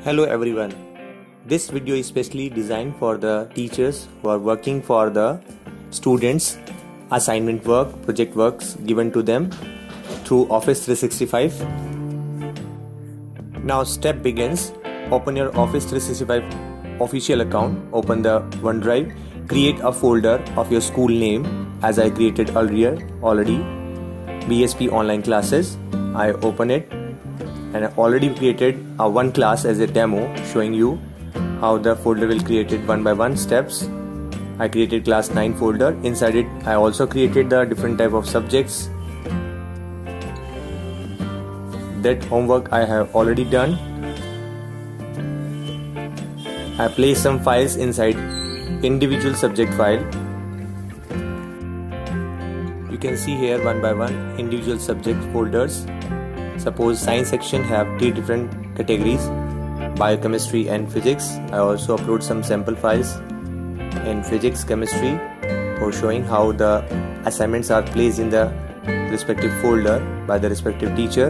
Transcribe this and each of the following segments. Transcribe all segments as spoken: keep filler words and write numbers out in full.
Hello everyone. This video is specially designed for the teachers who are working for the students' assignment work, project works given to them through Office three sixty-five. Now step begins. Open your Office three sixty-five official account, open the OneDrive, create a folder of your school name as I created earlier already, B S P online classes. I open it and I already created a one class as a demo showing you how the folder will create it one by one steps. I created class nine folder. Inside it I also created the different type of subjects. That homework I have already done. I placed some files inside individual subject file. You can see here one by one individual subject folders. Suppose science section have three different categories, biochemistry and physics. I also upload some sample files in physics, chemistry for showing how the assignments are placed in the respective folder by the respective teacher.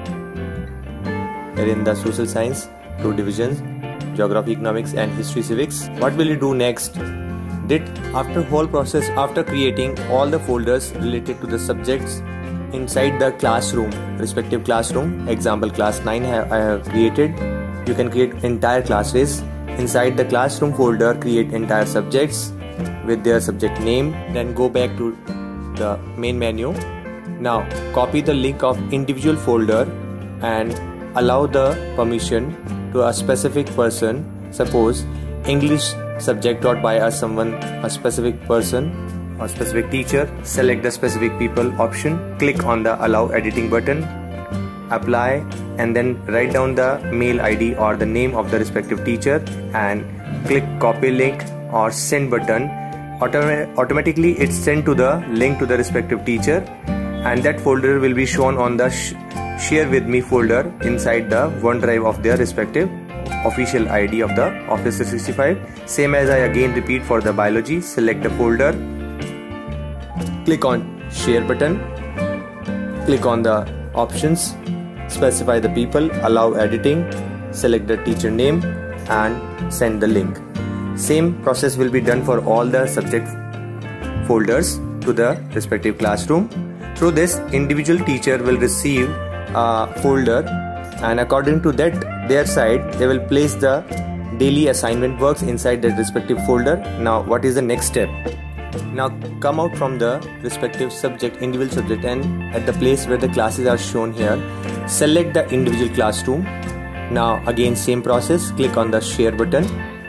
Here in the social science, two divisions, geography, economics and history, civics. What will you do next? Did after whole process, after creating all the folders related to the subjects inside the classroom, respective classroom, example class nine I have created. You can create entire classes. Inside the classroom folder, create entire subjects with their subject name. Then go back to the main menu. Now copy the link of individual folder and allow the permission to a specific person. Suppose English subject taught by a someone, a specific person or specific teacher. Select the specific people option, click on the allow editing button, apply, and then write down the mail I D or the name of the respective teacher and click copy link or send button. Autom automatically it's sent to the link to the respective teacher, and that folder will be shown on the sh share with me folder inside the OneDrive of their respective official I D of the Office three sixty-five. Same as I again repeat for the biology. Select the folder, click on share button, click on the options, specify the people, allow editing, select the teacher name and send the link. Same process will be done for all the subject folders to the respective classroom. Through this, individual teacher will receive a folder, and according to that their side they will place the daily assignment works inside that respective folder. Now what is the next step? Now come out from the respective subject, individual subject, and at the place where the classes are shown here, select the individual classroom. Now again same process, click on the share button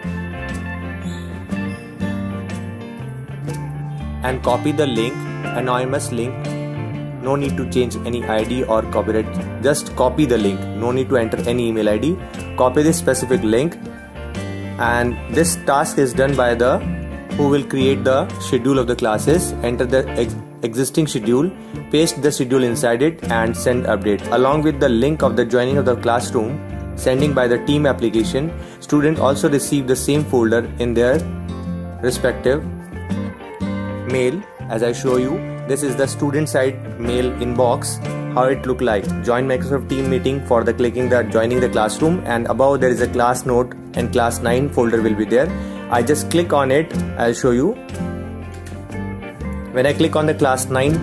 and copy the link, anonymous link. No need to change any I D or copyright, just copy the link. No need to enter any email I D. Copy this specific link, and this task is done by the who will create the schedule of the classes. Enter the ex existing schedule, paste the schedule inside it and send update along with the link of the joining of the classroom, sending by the team application. Student also receive the same folder in their respective mail as I show you. This is the student side mail inbox, how it look like. Join Microsoft team meeting for the clicking the joining the classroom, and above there is a class note and class nine folder will be there. I just click on it, I'll show you. When I click on the class nine,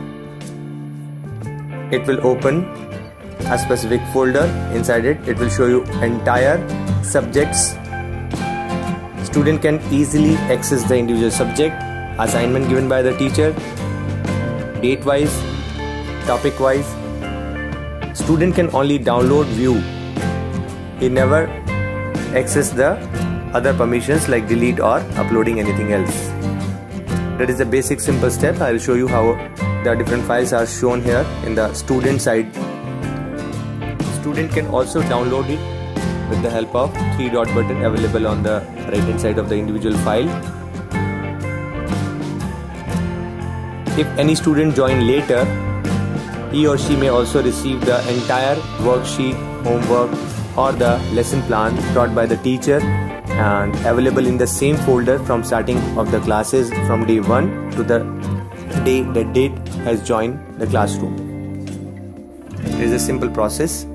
it will open a specific folder. Inside it, it will show you entire subjects. Student can easily access the individual subject, assignment given by the teacher, date wise, topic wise. Student can only download, view. He never access the other permissions like delete or uploading anything else. That is the basic simple step. I will show you how the different files are shown here in the student side. Student can also download it with the help of three dot button available on the right hand side of the individual file. If any student join later, he or she may also receive the entire worksheet, homework or the lesson plan taught by the teacher and available in the same folder from starting of the classes from day one to the day the date has joined the classroom. It is a simple process.